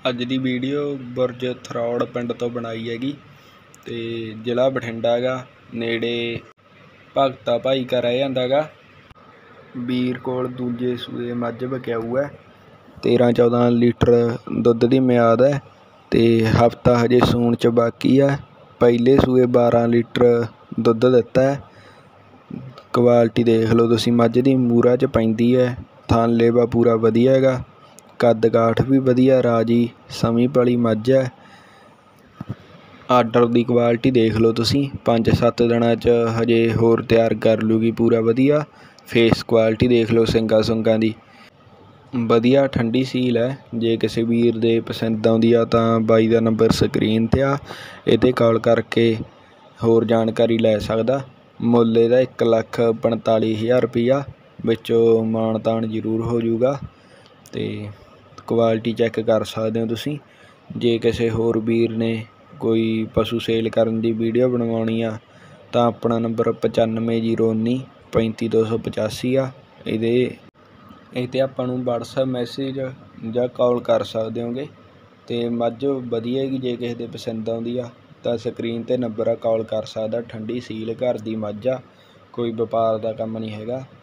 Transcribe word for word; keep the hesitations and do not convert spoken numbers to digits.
ਅੱਜ ਦੀ ਵੀਡੀਓ ਬੁਰਜ ਥਰੌੜ ਪਿੰਡ ਤੋਂ ਬਣਾਈ ਹੈਗੀ ਤੇ ਜ਼ਿਲ੍ਹਾ ਬਠਿੰਡਾ ਹੈਗਾ। ਨੇੜੇ ਭਗਤਾ ਭਾਈ ਕਾ ਰਹਿ ਜਾਂਦਾ ਹੈਗਾ। ਵੀਰ ਕੋਲ ਦੂਜੇ ਸੂਏ ਮੱਝ ਵਿਕਾਊ ਹੈ। ਤੇਰਾਂ ਚੌਦਾਂ ਲੀਟਰ ਦੁੱਧ ਦੀ ਮਿਆਦ ਹੈ ਤੇ ਹਫ਼ਤਾ ਹਜੇ ਸੂਣ 'ਚ ਬਾਕੀ ਹੈ। ਪਹਿਲੇ ਸੂਏ ਬਾਰਾਂ ਲੀਟਰ ਦੁੱਧ ਦਿੱਤਾ ਹੈ। ਕੁਆਲਿਟੀ ਦੇਖ ਲਓ ਤੁਸੀਂ ਮੱਝ ਦੀ, ਮੂਹਰਾ 'ਚ ਪੈਂਦੀ ਹੈ। ਥਣ ਲੇਵਾ ਪੂਰਾ ਵਧੀਆ ਹੈਗਾ। ਕੱਦ ਕਾਠ ਵੀ ਵਧੀਆ, ਰਾਜੀ ਸਮੀ ਪਲੀ ਮੱਝ ਹੈ। ਆਰਡਰ ਦੀ ਕੁਆਲਿਟੀ ਦੇਖ ਲਓ ਤੁਸੀਂ, ਪੰਜ ਸੱਤ ਦਿਨਾਂ 'ਚ ਹਜੇ ਹੋਰ ਤਿਆਰ ਕਰ ਲੂਗੀ ਪੂਰਾ ਵਧੀਆ। ਫੇਸ ਕੁਆਲਿਟੀ ਦੇਖ ਲਓ, ਸਿੰਗਾਂ ਸੁੰਗਾਂ ਦੀ ਵਧੀਆ, ਠੰਡੀ ਸੀਲ ਹੈ। ਜੇ ਕਿਸੇ ਵੀਰ ਦੇ ਪਸੰਦ ਆਉਂਦੀ ਆ ਤਾਂ ਬਾਈ ਦਾ ਨੰਬਰ ਸਕਰੀਨ 'ਤੇ ਆ, ਇਹ 'ਤੇ ਕਾਲ ਕਰਕੇ ਹੋਰ ਜਾਣਕਾਰੀ ਲੈ ਸਕਦਾ। ਮੁੱਲ ਇਹਦਾ ਇੱਕ ਲੱਖ ਪੰਤਾਲੀ ਹਜ਼ਾਰ ਰੁਪਈਆ, ਵਿੱਚੋਂ ਮਾਣ ਤਾਣ ਜ਼ਰੂਰ ਹੋ ਜੂਗਾ। ਅਤੇ ਕੁਆਲਿਟੀ ਚੈੱਕ ਕਰ ਸਕਦੇ ਹੋ ਤੁਸੀਂ। ਜੇ ਕਿਸੇ ਹੋਰ ਵੀਰ ਨੇ ਕੋਈ ਪਸ਼ੂ ਸੇਲ ਕਰਨ ਦੀ ਵੀਡੀਓ ਬਣਵਾਉਣੀ ਆ ਤਾਂ ਆਪਣਾ ਨੰਬਰ ਪਚਾਨਵੇਂ ਜੀਰੋ ਉੱਨੀ ਪੈਂਤੀ ਦੋ ਸੌ ਪਚਾਸੀ ਆ। ਇਹਦੇ ਇਹ 'ਤੇ ਆਪਾਂ ਨੂੰ ਵਟਸਐਪ ਮੈਸੇਜ ਜਾਂ ਕਾਲ ਕਰ ਸਕਦੇ ਹੋਗੇ। ਅਤੇ ਮੱਝ ਵਧੀਆ ਹੈਗੀ, ਜੇ ਕਿਸੇ ਦੇ ਪਸੰਦ ਆਉਂਦੀ ਆ ਤਾਂ ਸਕਰੀਨ 'ਤੇ ਨੰਬਰ ਆ, ਕਾਲ ਕਰ ਸਕਦਾ। ਠੰਡੀ ਸੀਲ, ਘਰ ਦੀ ਮੱਝ ਆ, ਕੋਈ ਵਪਾਰ ਦਾ ਕੰਮ ਨਹੀਂ ਹੈਗਾ।